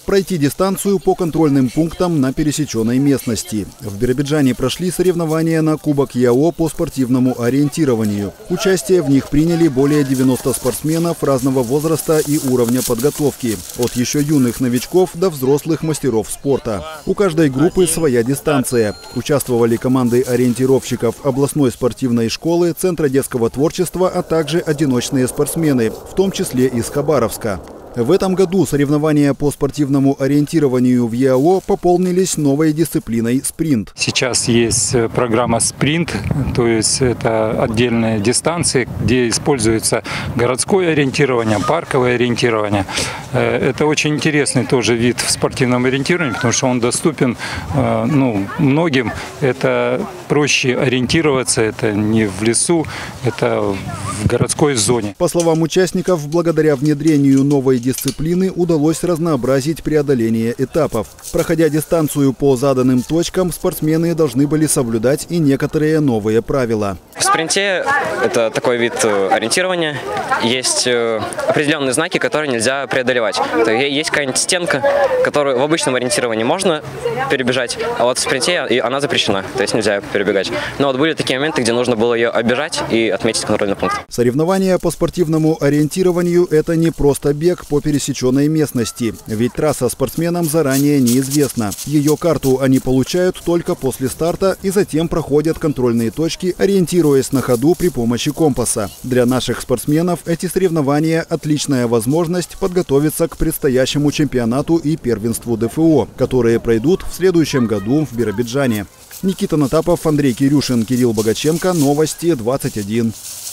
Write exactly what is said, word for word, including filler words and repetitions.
Пройти дистанцию по контрольным пунктам на пересеченной местности. В Биробиджане прошли соревнования на Кубок ЯО по спортивному ориентированию. Участие в них приняли более девяноста спортсменов разного возраста и уровня подготовки. От еще юных новичков до взрослых мастеров спорта. У каждой группы своя дистанция. Участвовали команды ориентировщиков областной спортивной школы, Центра детского творчества, а также одиночные спортсмены, в том числе из Хабаровска. В этом году соревнования по спортивному ориентированию в ЯО пополнились новой дисциплиной спринт. Сейчас есть программа спринт, то есть это отдельные дистанции, где используется городское ориентирование, парковое ориентирование. Это очень интересный тоже вид в спортивном ориентировании, потому что он доступен ну, многим. Это проще ориентироваться, это не в лесу, это в городской зоне. По словам участников, благодаря внедрению новой дисциплины удалось разнообразить преодоление этапов. Проходя дистанцию по заданным точкам, спортсмены должны были соблюдать и некоторые новые правила. В спринте, это такой вид ориентирования, есть определенные знаки, которые нельзя преодолевать. Есть какая-нибудь стенка, которую в обычном ориентировании можно перебежать, а вот в спринте она запрещена, то есть нельзя перебегать. Но вот были такие моменты, где нужно было ее оббежать и отметить контрольный пункт. Соревнования по спортивному ориентированию – это не просто бег по пересеченной местности, ведь трасса спортсменам заранее неизвестна. Ее карту они получают только после старта и затем проходят контрольные точки, ориентируясь на ходу при помощи компаса. Для наших спортсменов эти соревнования – отличная возможность подготовиться к предстоящему чемпионату и первенству ДФО, которые пройдут в следующем году в Биробиджане. Никита Натапов, Андрей Кирюшин, Кирилл Богаченко. Новости двадцать один.